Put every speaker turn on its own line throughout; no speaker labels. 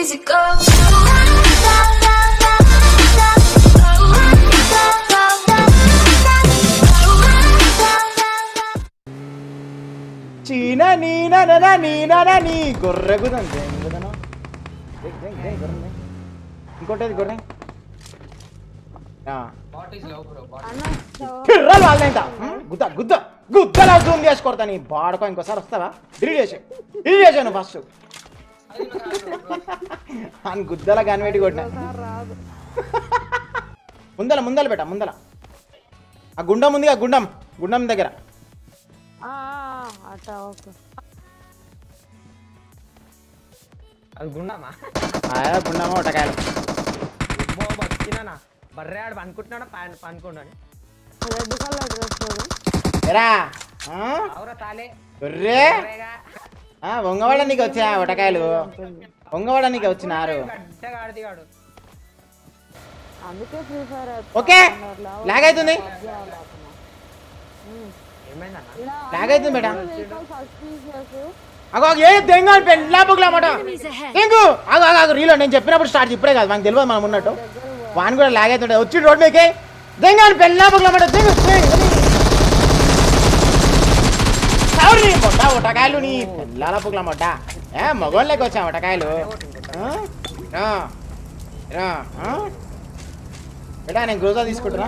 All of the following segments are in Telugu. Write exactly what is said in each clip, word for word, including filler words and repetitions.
easy go.
చీనా నీనా ననా నీనా నీ గొర్రె గుదం గుదనా దేక్ దేక్ దేక్ గొర్రె ఇంకోటేది గొర్రె ఆ
bot is love bro bot
కిర్ర వాళ్ళేంట గుద్ద గుద్ద గుద్దలా జూమ్ చేసి కొడతా నీ బాడకో ఇంకోసారి వస్తావా డిలీట్ చేసే డిలీట్ చేసాను ఫస్ట్ అని గుద్దల గన్వేటి కొట్టినా ముందల ముందల బేట ముందల ఆ గుండం ఉంది ఆ గుండం గుండం దగ్గర
అది గుండమా
గుండమా ఒటకాయలు
బతికినా బర్రే ఆడు అనుకుంటున్నాడా పనుకోండి
ఎరా
అవురా తాలే
ఒర్రే వంగవాడ నీకు వచ్చా ఒటకాయలు వంగవాడ నీకు వచ్చినారు ఓకే లాగ్ అవుతుంది లాగ్ అవుతుంది బేటా అగో ఏ దెంగ పెళ్ళా బుగ్లామాట ఇంకు ఆగు ఆగు ఆగు రీలో నేను చెప్పినప్పుడు స్టార్ట్ ఇప్పుడే కాదు మనకు తెలియదు మనం ఉన్నట్టు వాన్ కూడా లాగ్ అవుతుంటే వచ్చి రోడ్ మీకే దెంగ పెళ్ళా బుగ్లామాట మొట్ట ఒటకాయలు నీ పెళ్ళాల బుగ్లా మొట్ట ఏ మగోళ్ళకి వచ్చా ఒటకాయలు బేటా నేను గ్రోజా తీసుకుంటున్నా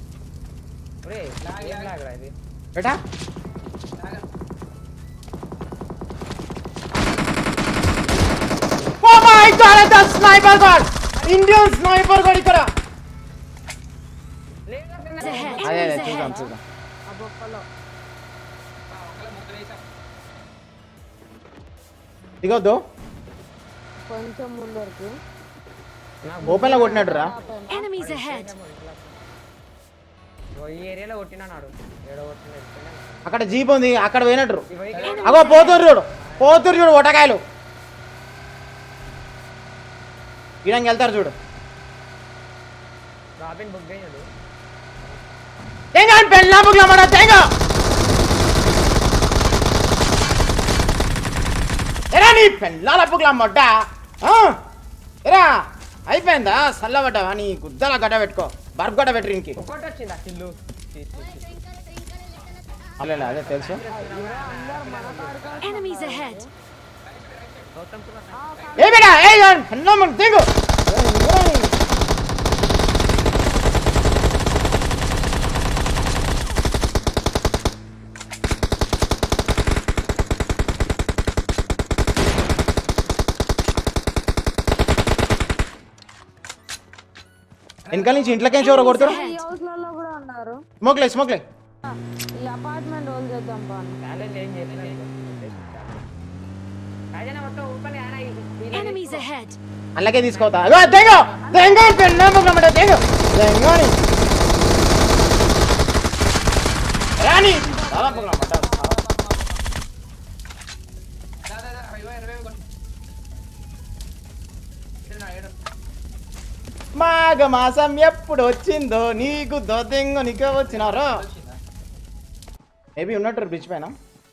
బేటా Oh my god, it's a sniper god! Indian sniper god ఇక్కడ. అదే అదే చూద్దాం చూద్దాం. దిగొద్దు.
కొంచెం ముందరికి.
ఓపెన్ లో కొట్టినట్టురా.
Enemies ahead.
ఈ ఏరియాలో కొట్టినాడు. ఏడో కొట్టినాడు.
అక్కడ జీప్ ఉంది అక్కడ పోయినట్టు. అగో పోతురు చూడు. పోతురు చూడు ఒటకాయలు. ఇడంకి వెళ్తారు చూడు
రాబిన్ బుక్ అయ్యాడు
తేంగా పెళ్ళా బుగ్లా మన తేంగా ఎరా నీ పెళ్ళాల బుగ్లా మొట్ట ఎరా అయిపోయిందా సల్లబడ్డావా నీ గుద్దల గడ్డ పెట్టుకో బర్ఫ్ గడ్డ పెట్టు ఇంకి
ఒకటి వచ్చిందా చిల్లు
అలే అదే తెలుసు
Enemies ahead.
ఏ బేటా ఏ పెళ్ళా మన తేంగు వెనకాల నుంచి ఇంట్లోకి ఎవరో కొడతారు స్మోక్లే స్మోక్లే
ఈ అపార్ట్మెంట్ హోల్ చేద్దాం
Enemies ahead.
అలాగే తీసుకోతా అగో తేంగో తేంగో పెళ్ళా బుగ్లా మన తేంగో తేంగోని రాని చాలా బుగ్లా మన
దాదా దాదా రివైవ్ రివైవ్ కొట్టు ఇదనా ఏడు
మాఘ మాసం ఎప్పుడు వచ్చిందో నీకు దొంగ నీకే వచ్చినారో మేబీ ఉన్నట్టు బ్రిడ్జ్ పైన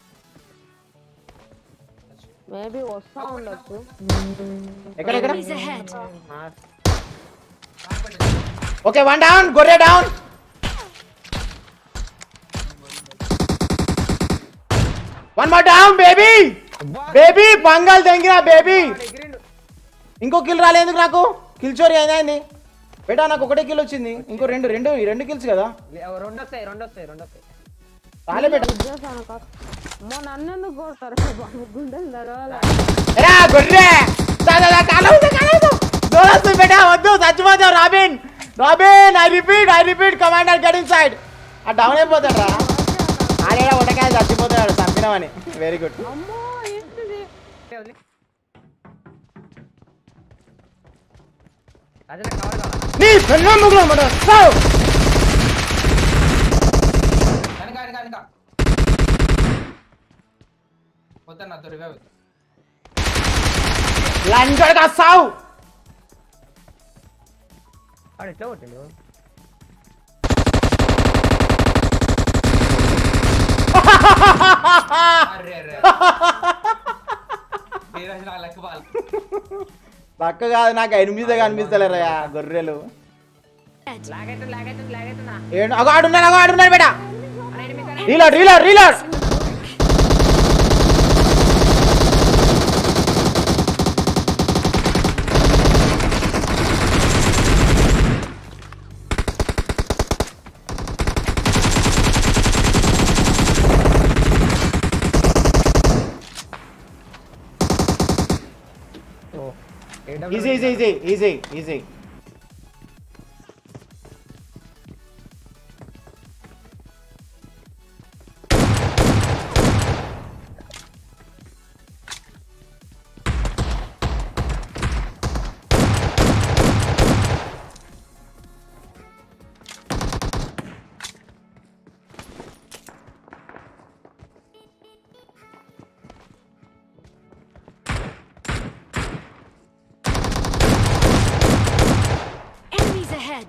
మేబీ వస్తా ఉండొచ్చు
ఎక్కడ ఎక్కడ
Enemies ahead.
Okay one down గొర్రె down one more down baby baby పంగల్ దెంగిరా బేబీ ఇంకో కిల్ రాలేదు నాకు కిల్ చోరీ అయింది బేటా నాకు ఒకటే కిల్ వచ్చింది ఇంకో రెండు రెండు రెండు కిల్స్ కదా
రెండు వస్తాయి రెండు వస్తాయి రెండు వస్తాయి
రాలే బేటా
అమ్మో నన్ను ఎందుకు కొడతారు గుండెలు దరవాలా
ఎరా గొర్రె దాదా కాలవుతా కాలవుతా దోరస్తు బేటా వద్దు సచ్చిపోతావు Robin Robin I repeat I repeat commander get inside ఆ డౌన్ అయిపోతాడు రా ఆడేడా ఒకటకాయ చచ్చిపోతాడు చంపినామని వెరీ గుడ్
అమ్మో ఏంటిది
అదే కవర్ కావాలా
నీ పెళ్ళం ముగ్గులు మాట
కనక కనక కనక వద్దన్న తో రివైవ్
లంజడ్ కా సావు
ఆడు ఎట్లా కొట్టిండు
అరే అరే నీరజ్ నా లక్ బాల్
పక్క కాదు నాకు ఎనిమిదే కనిపిస్తలేరా గొర్రెలు
లాగ్ అవుతుంది లాగ్ అవుతుంది లాగ్ అవుతుందా
ఏంటి అగో ఆడున్నాడు అగో ఆడున్నాడు బేటా
అన్న ఎనిమిది అన్న
reload reload reload easy easy easy easy easy
Enemies ahead.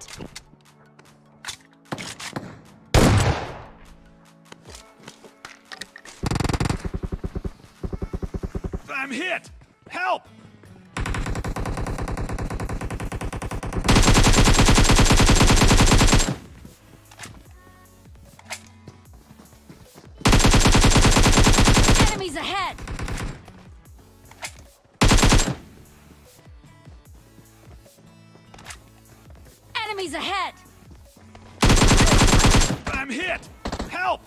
I'm hit! Help!
Enemies ahead. Enemies ahead.
I'm hit! Help!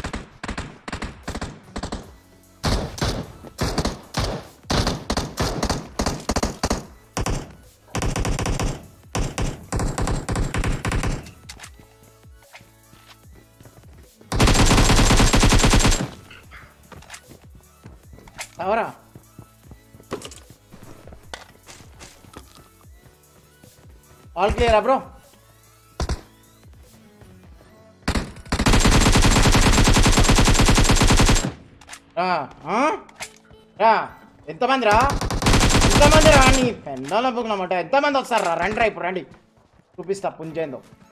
అవరా ఆల్ క్లియరా బ్రో రా రా ఎంతమంది రా ఎంతమంది రా నీ పెండాల పోకున్నమాట ఎంతమంది వస్తారు రా రండి రా ఇప్పుడు రండి చూపిస్తా పుంజేందో